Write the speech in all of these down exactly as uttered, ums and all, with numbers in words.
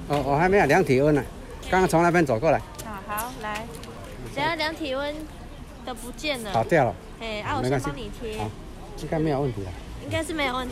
哦，我还没有量体温呢，刚刚从那边走过来。 好好来，等下量体温的不见了。 跑掉了。 哎，啊，我先帮你贴。 应该没有问题了。 应该是没有问题。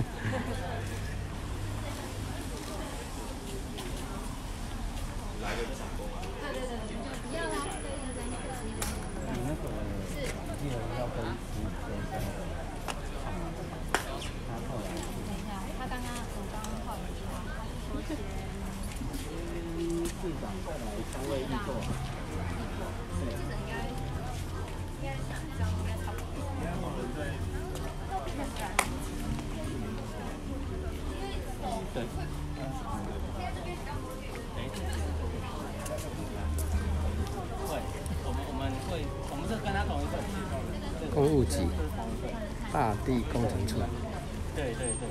公务局大地工程处。 对对对。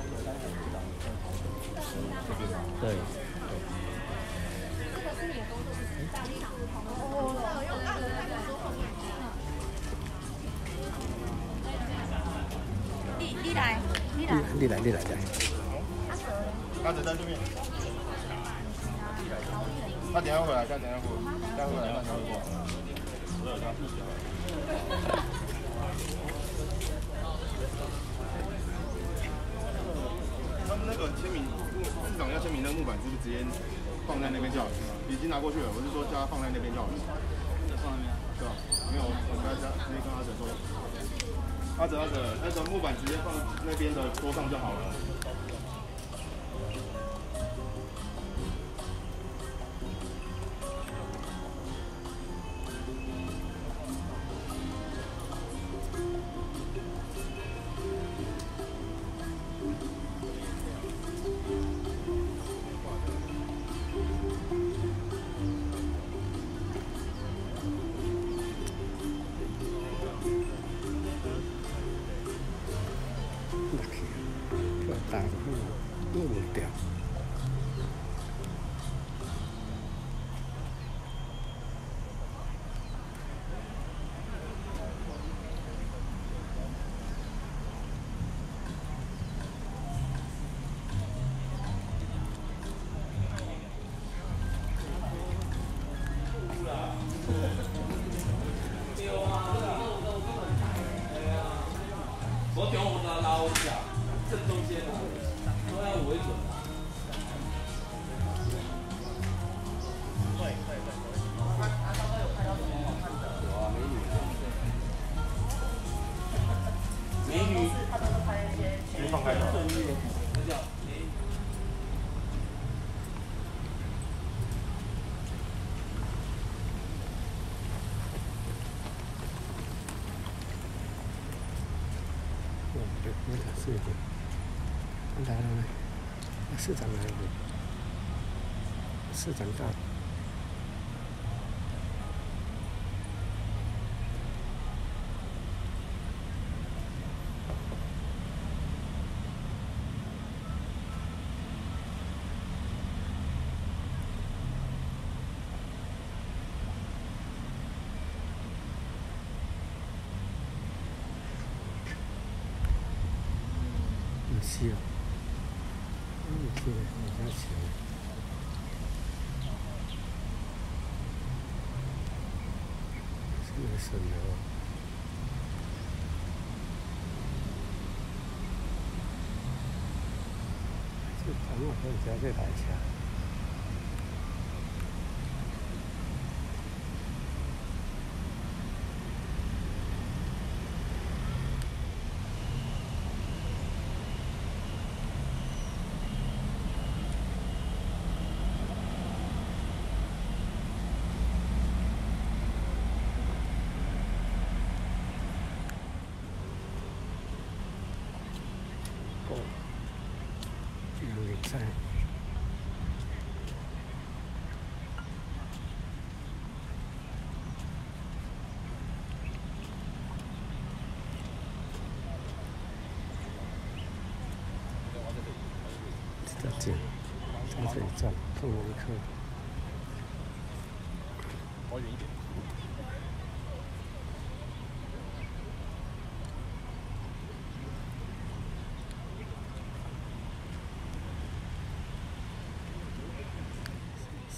对。 你你来，你来， 你来，你来，来。 阿哲在这边。他等下回来，他等下回来，他回来，他等下回来。我有他自己。他们那个签名，市长要签名那个木板，是不是直接放在那边就好了？已经拿过去了，我是说叫他放在那边就好了。 就放那边。 对吧？没有，我跟他直接跟阿哲说。阿哲，阿哲，那个木板直接放那边的桌上就好了。 打入入掉。 我中午的捞一下，正中间都要为准啊。会会会。他他刚刚有拍到什么好看的？有啊，美女。美女。他都是拍一些先放开的。顺利的，那叫美女。 那个市长，来了呢，市长来了，市长到。是哦，嗯，是的，好像是。是个省的哦。这咱们可以加这台车。阳明山。在这里，在这里站，中文课。 跑远一点。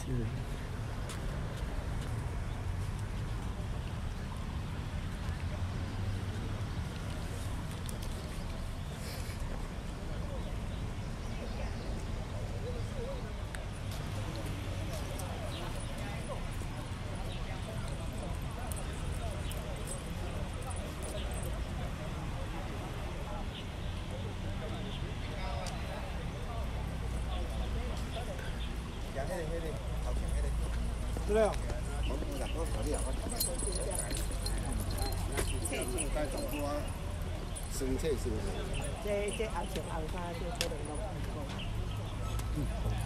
嗯。 对啊。 生菜是不是？ 这这红色红衫，这可能都唔够。